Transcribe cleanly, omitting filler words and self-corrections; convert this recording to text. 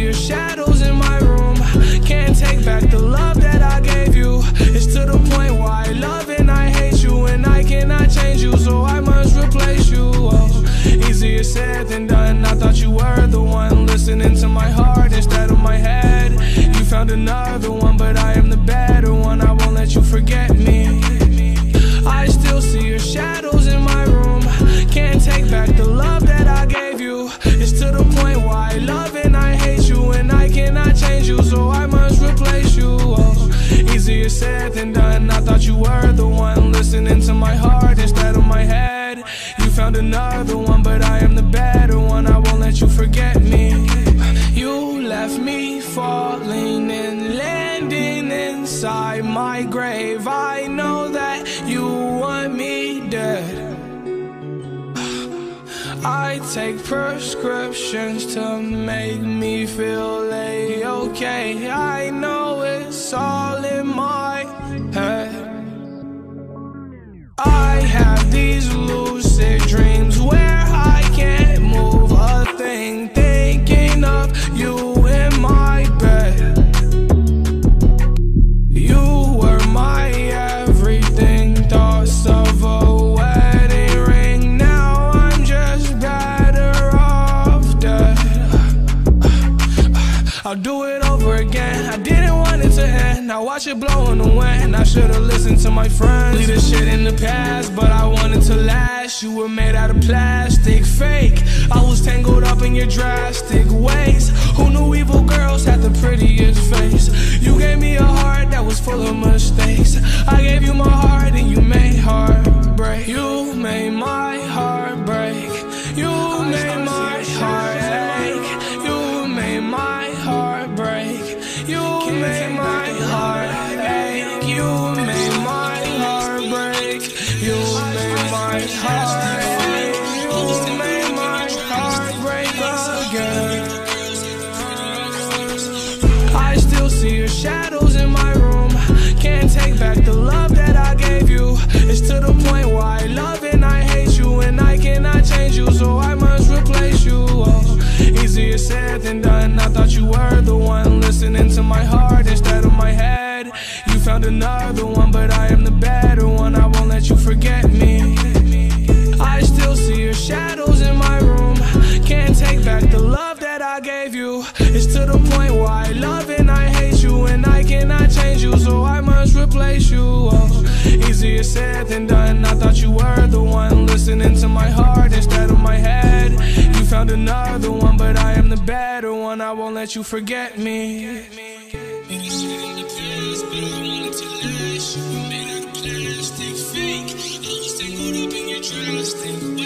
your shadows in my room. Can't take back the love that I gave you. It's to the point where I love and I hate you, and I cannot change you, so I must replace you. Oh, easier said than done. I thought you were the one listening to my heart instead of my head. You found another one, but I am the better one. I won't let you forget me. I still see your shadows in my room. Can't take back the love that I gave you. It's to the point where I love and I hate you, and I cannot change you, so I must replace you. Oh, easier said than done. I thought you were the one listening to my heart instead of my head. You found another one, but I am the better one. I won't let you forget me. You left me falling and landing inside my grave. I know that you want me dead. I take prescriptions to make me feel A-okay. I know it's all in my head. I have these lucid dreams where I can't move a thing, thinking of you in my bed. You were my everything, thoughts of a wedding ring. Now I'm just better off dead. I'll do it over again. I didn't want it to end. Now watch it blow in the wind. I should've listened to my friends. Leave this shit in the past, but I wanted to last. You were made out of plastic, fake. I was tangled up in your drastic ways. Who knew evil girls had the prettiest face? You gave me a heart that was full of mistakes. I gave you my heart and you made heartbreak. You made my heart break. You made my heart ache. You made my heart break. You made my heart ache. You made my heart break. You made my heart ache. You made my heart break again. I still see your shadows in my room. Can't take back the love that I gave you. It's to the point where I love and I hate you, and I cannot change you, so I must replace you. Oh, easier said than done. I thought you were the one listening to my heart instead of my head. You found another one, but I am the better one. I won't let you forget me. I still see your shadows in my room. Can't take back the love that I gave you. It's to the point where I love and I hate you, and I cannot change you, so I must replace you. Oh, easier said than done. I thought you were the one listening to my heart instead of my head. You found another one, but I am the better one. I won't let you forget me. Plastic, fake. I was tangled up in your drastic